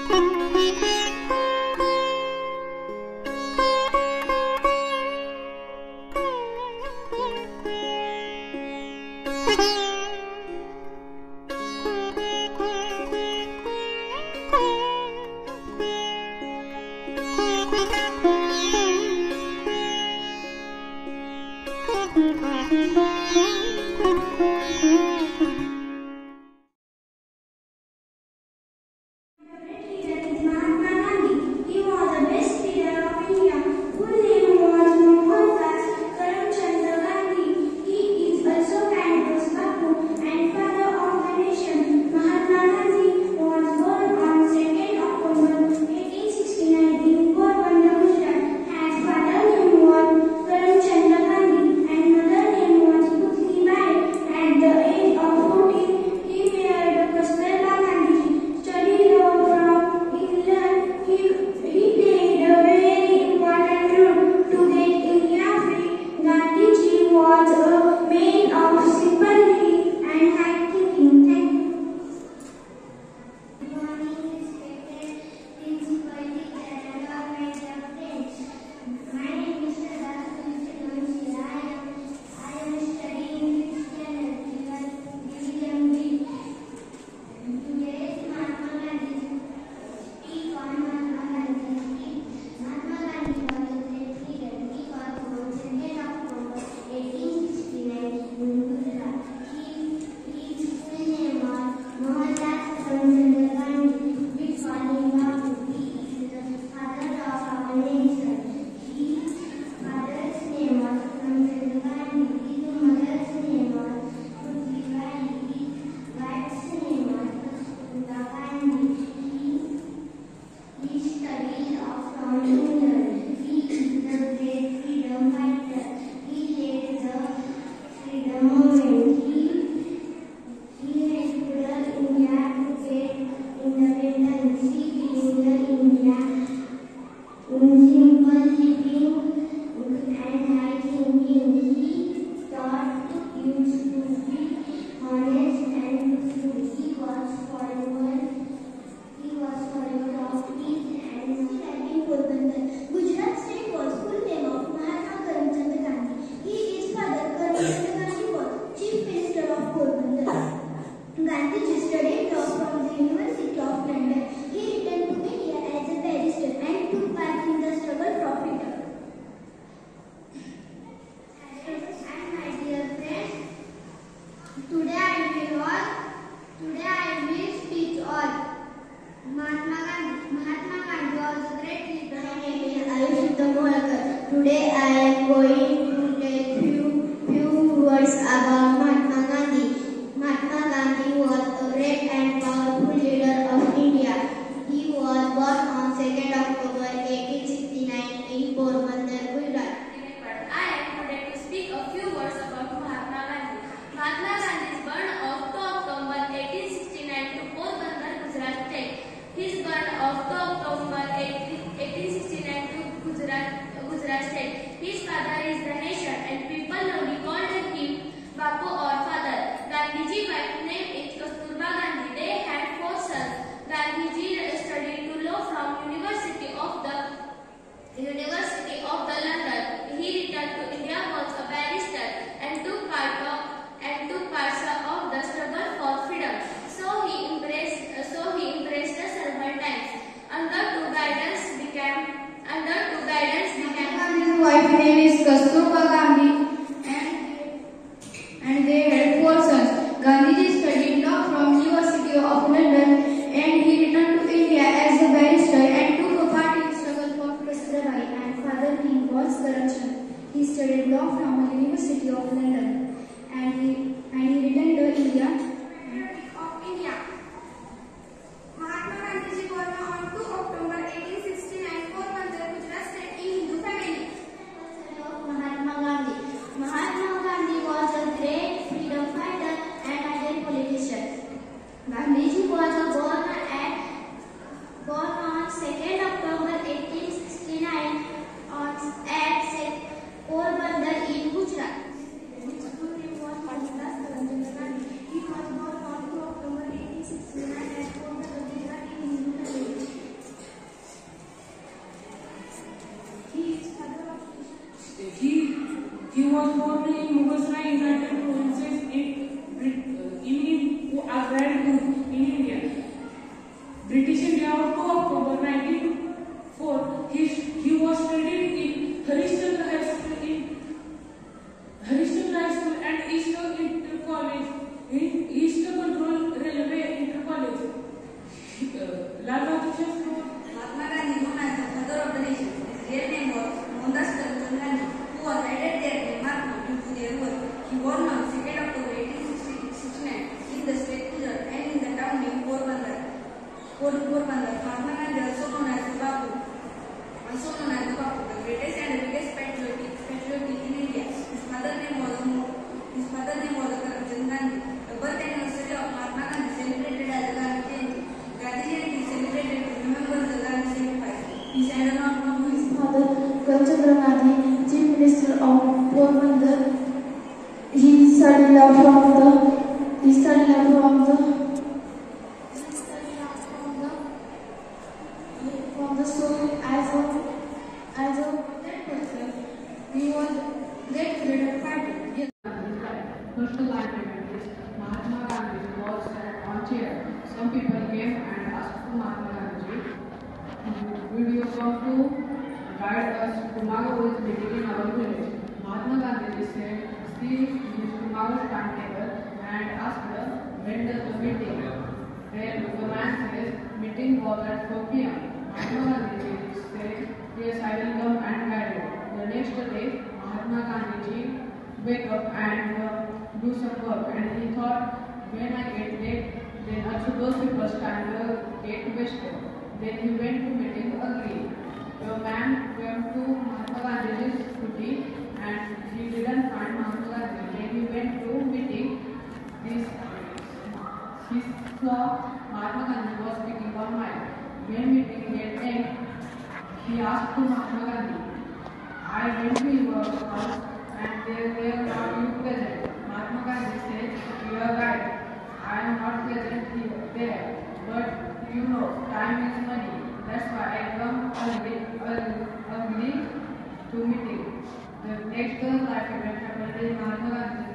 That is my Porbandar, Mahatma Gandhi, also known as Bapu, the greatest and biggest patriot in India. His mother name was Karamchand Gandhi. The birth anniversary of Mahatma Gandhi celebrated as Gandhi Jayanti. Gandhi Jayanti is celebrated to remember the Gandhi sacrifice. He said not from his father, Karamchand Gandhi, Chief Minister of Porbandar. He studied law from the school as a great person. He was great freedom fighter. Personal life event Mahatma Gandhi was sat on chair. Some people came and asked to Mahatma Gandhi, "Will you come to guide us to Tomorrow is meeting in our village?" Mahatma Gandhi said, "See tomorrow's timetable and asked when does the meeting?" Then the man says, "Meeting was at 4 p.m." Mahatma Gandhi said, "Yes, I will come and guide you." The next day, Mahatma Gandhi wake up and do some work, and he thought, when I get late, then also those people stand get wasted. Then he went to meeting again. The man came to Mahatma Gandhi's scooty and he didn't find Mahatma Gandhi. Then he went to meeting. He saw Mahatma Gandhi was speaking on mic. When meeting get end, he asked to Mahatma Gandhi, "I went to your house and there were not you present." Mahatma Gandhi said, "You are right. I am not present there. But you know, time is money. That's why I come early to meeting." The next life event happened in Mahatma Gandhi's